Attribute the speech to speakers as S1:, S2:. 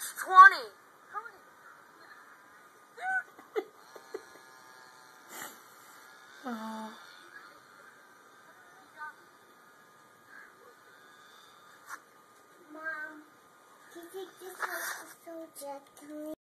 S1: 20.
S2: Oh.
S3: Mom, do you think this was so gentle?